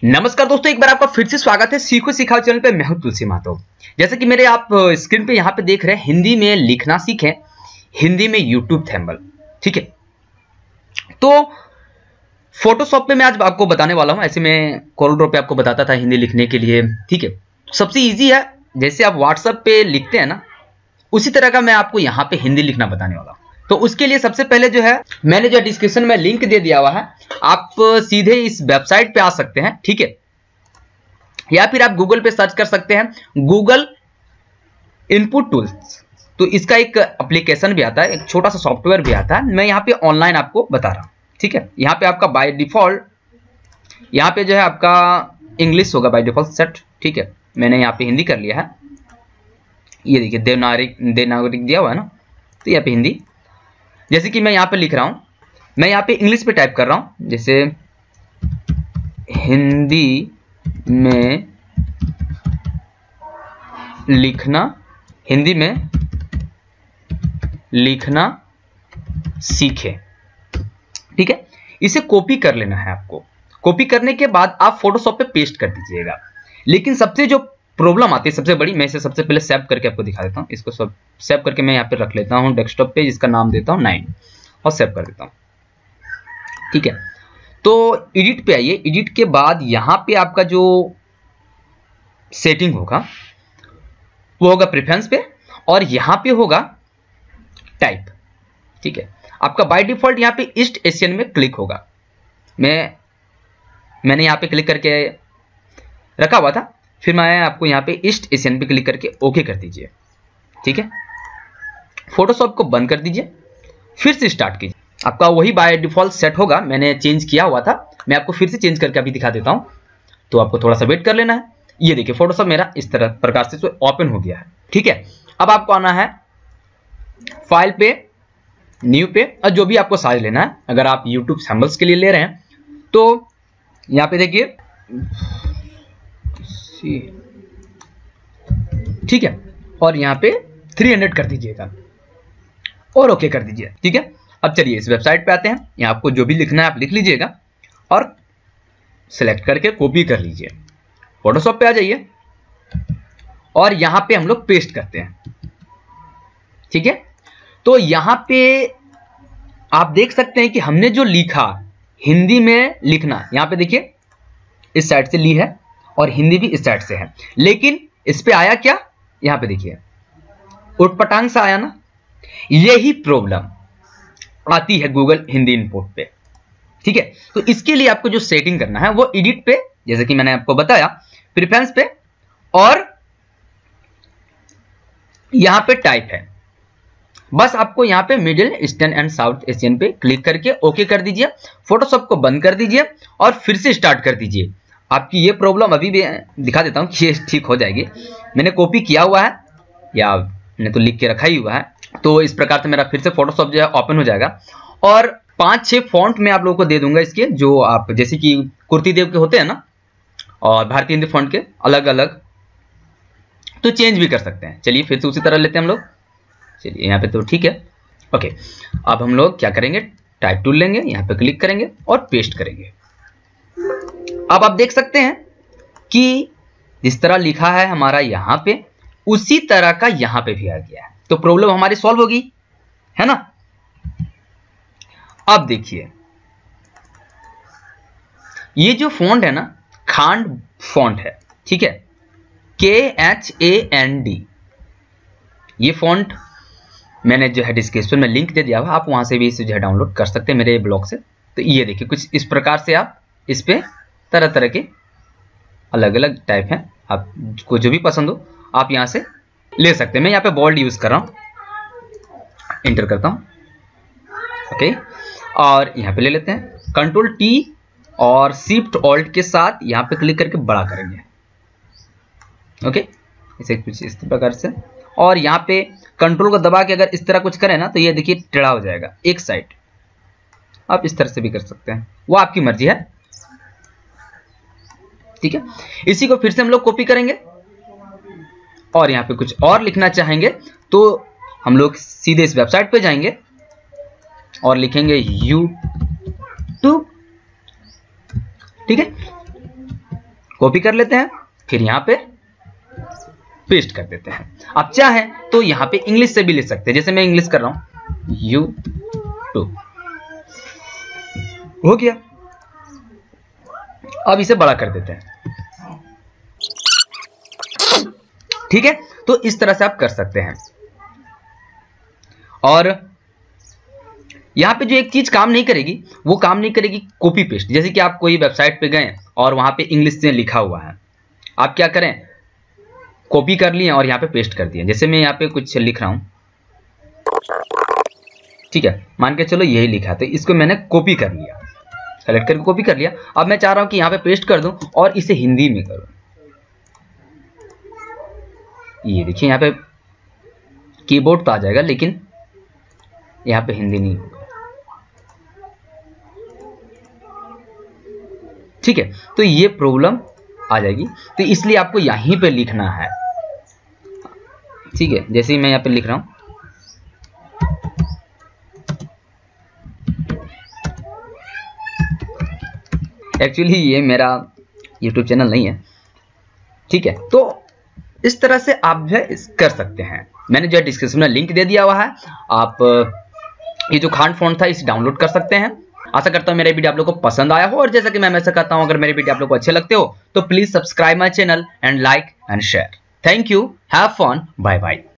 नमस्कार दोस्तों, एक बार आपका फिर से स्वागत है सीखो सिखाओ चैनल पे। मैं हूं तुलसी माधव। जैसे कि मेरे आप स्क्रीन पे यहाँ पे देख रहे हैं, हिंदी में लिखना सीखें, हिंदी में यूट्यूब थंबनेल। ठीक है, तो फोटोशॉप पे मैं आज आपको बताने वाला हूं। ऐसे मैं कॉल ड्रॉप पे आपको बताता था हिंदी लिखने के लिए। ठीक है, सबसे ईजी है, जैसे आप व्हाट्सएप पे लिखते हैं ना, उसी तरह का मैं आपको यहाँ पे हिंदी लिखना बताने वाला हूँ। तो उसके लिए सबसे पहले जो है, मैंने जो डिस्क्रिप्शन में लिंक दे दिया हुआ है, आप सीधे इस वेबसाइट पे आ सकते हैं। ठीक है, या फिर आप गूगल पे सर्च कर सकते हैं, गूगल इनपुट टूल्स। तो इसका एक एप्लीकेशन भी आता है, एक छोटा सा सॉफ्टवेयर भी आता है। मैं यहाँ पे ऑनलाइन आपको बता रहा हूँ। ठीक है, यहाँ पे आपका बाय डिफॉल्ट यहाँ पे जो है आपका इंग्लिश होगा बाय डिफॉल्ट सेट। ठीक है, मैंने यहाँ पे हिंदी कर लिया है। ये देखिए देवनागरिक दिया हुआ है ना, तो यहाँ पे हिंदी। जैसे कि मैं यहाँ पे लिख रहा हूँ, मैं यहाँ पे इंग्लिश पे टाइप कर रहा हूँ, जैसे हिंदी में लिखना, हिंदी में लिखना सीखे। ठीक है, इसे कॉपी कर लेना है आपको। कॉपी करने के बाद आप फोटोशॉप पे पेस्ट कर दीजिएगा। लेकिन सबसे जो प्रॉब्लम आती है, सबसे बड़ी, मैं इसे सबसे पहले सेव करके आपको दिखा देता हूँ। इसको सब सेव करके मैं यहाँ पे रख लेता हूँ डेस्कटॉप पे, जिसका नाम देता हूँ 9 और सेव कर देता हूँ। ठीक है, तो एडिट पे आइए। एडिट के बाद यहाँ पे आपका जो सेटिंग होगा वो होगा प्रेफरेंस पे, और यहाँ पे होगा टाइप। ठीक है, आपका बाय डिफॉल्ट यहाँ पे ईस्ट एशियन में क्लिक होगा। मैंने यहाँ पे क्लिक करके रखा हुआ था, फिर मैं आपको यहाँ पे ईस्ट एशियन पे क्लिक करके ओके कर दीजिए। ठीक है, फोटोशॉप को बंद कर दीजिए, फिर से स्टार्ट कीजिए। आपका वही बाय डिफॉल्ट सेट होगा, मैंने चेंज किया हुआ था। मैं आपको फिर से चेंज करके अभी दिखा देता हूँ, तो आपको थोड़ा सा वेट कर लेना है। ये देखिए फोटोशॉप मेरा इस तरह प्रकार से ओपन हो गया है। ठीक है, अब आपको आना है फाइल पे, न्यू पे, और जो भी आपको साइज लेना है। अगर आप यूट्यूब सैम्पल्स के लिए ले रहे हैं तो यहाँ पे देखिए, ठीक है, और यहाँ पे 300 कर दीजिएगा और ओके कर दीजिए। ठीक है, अब चलिए इस वेबसाइट पे आते हैं। यहाँ आपको जो भी लिखना है आप लिख लीजिएगा और सिलेक्ट करके कॉपी कर लीजिए। फोटोशॉप पे आ जाइए और यहाँ पे हम लोग पेस्ट करते हैं। ठीक है, तो यहाँ पे आप देख सकते हैं कि हमने जो लिखा, हिंदी में लिखना, यहाँ पे देखिए इस साइड से ली है और हिंदी भी इस साइड से है, लेकिन इस पे आया क्या, यहाँ पे देखिए उटपटांग सा आया ना। यही प्रॉब्लम आती है गूगल हिंदी इनपुट पे। ठीक है, तो इसके लिए आपको जो सेटिंग करना है वो एडिट पे, जैसे कि मैंने आपको बताया, प्रेफरेंस पे, और यहां पे टाइप है। बस आपको यहां पे Middle Eastern and South Asian पे क्लिक करके ओके कर दीजिए। फोटोशॉप को बंद कर दीजिए और फिर से स्टार्ट कर दीजिए। आपकी ये प्रॉब्लम अभी भी दिखा देता हूं कि ये ठीक हो जाएगी। मैंने कॉपी किया हुआ है, या मैंने तो लिख के रखा ही हुआ है। तो इस प्रकार से मेरा फिर से फोटोशॉप जो है ओपन हो जाएगा, और 5-6 फॉन्ट मैं आप लोगों को दे दूंगा इसके, जो आप जैसे कि कुर्ती देव के होते हैं ना, और भारतीय हिंदी फॉन्ट के अलग अलग, तो चेंज भी कर सकते हैं। चलिए फिर से उसी तरह लेते हैं हम लोग। चलिए यहाँ पे तो ठीक है, ओके। अब हम लोग क्या करेंगे, टाइप टूल लेंगे, यहाँ पे क्लिक करेंगे और पेस्ट करेंगे। अब आप देख सकते हैं कि जिस तरह लिखा है हमारा यहाँ पे, उसी तरह का यहाँ पे भी आ गया है। तो प्रॉब्लम हमारी सॉल्व होगी, है ना। अब देखिए ये जो फॉन्ट है ना, खांड फॉन्ट है। ठीक है, KHAND, ये फॉन्ट मैंने जो है डिस्क्रिप्शन में लिंक दे दिया हुआ, आप वहां से भी इसे जो है डाउनलोड कर सकते हैं मेरे ब्लॉग से। तो ये देखिए कुछ इस प्रकार से आप इस पे तरह तरह के अलग अलग टाइप हैं, आपको जो भी पसंद हो आप यहां से ले सकते हैं। मैं यहाँ पे बोल्ड यूज कर रहा हूं, एंटर करता हूं, ओके, और यहाँ पे ले लेते हैं Ctrl+T और Shift+Alt के साथ यहाँ पे क्लिक करके बड़ा करेंगे। ओके, इसे कुछ इस प्रकार से, और यहाँ पे कंट्रोल को दबा के अगर इस तरह कुछ करें ना, तो ये देखिए टेढ़ा हो जाएगा एक साइड। आप इस तरह से भी कर सकते हैं, वो आपकी मर्जी है। ठीक है, इसी को फिर से हम लोग कॉपी करेंगे और यहाँ पे कुछ और लिखना चाहेंगे तो हम लोग सीधे इस वेबसाइट पे जाएंगे और लिखेंगे YouTube। ठीक है, कॉपी कर लेते हैं, फिर यहाँ पे पेस्ट कर देते हैं। अब चाहे तो यहाँ पे इंग्लिश से भी लिख सकते हैं, जैसे मैं इंग्लिश कर रहा हूं YouTube, हो गया। अब इसे बड़ा कर देते हैं, ठीक है। तो इस तरह से आप कर सकते हैं। और यहां पे जो एक चीज काम नहीं करेगी, वो काम नहीं करेगी कॉपी पेस्ट। जैसे कि आप कोई वेबसाइट पे गए और वहां पे इंग्लिश से लिखा हुआ है, आप क्या करें, कॉपी कर लिए और यहाँ पे पेस्ट कर दिए। जैसे मैं यहाँ पे कुछ लिख रहा हूं, ठीक है, मान के चलो यही लिखा, तो इसको मैंने कॉपी कर लिया, सेलेक्ट करके कॉपी कर लिया। अब मैं चाह रहा हूं कि यहाँ पे पेस्ट कर दूं और इसे हिंदी में करूं। ये देखिए यहाँ पे कीबोर्ड तो आ जाएगा, लेकिन यहाँ पे हिंदी नहीं होगा, ठीक है। तो ये प्रॉब्लम आ जाएगी, तो इसलिए आपको यहीं पे लिखना है, ठीक है। जैसे ही मैं यहाँ पे लिख रहा हूं, एक्चुअली ये मेरा YouTube चैनल नहीं है, ठीक है। तो इस तरह से आप जो है कर सकते हैं। मैंने जो है डिस्क्रिप्शन में लिंक दे दिया हुआ है, आप ये जो खान फॉन्ट था इसे डाउनलोड कर सकते हैं। आशा करता हूं मेरा वीडियो आप लोगों को पसंद आया हो, और जैसा कि मैं हमेशा कहता हूं, अगर मेरे वीडियो आप लोगों को अच्छे लगते हो तो please subscribe my channel and like and share. Thank you, have fun, bye bye.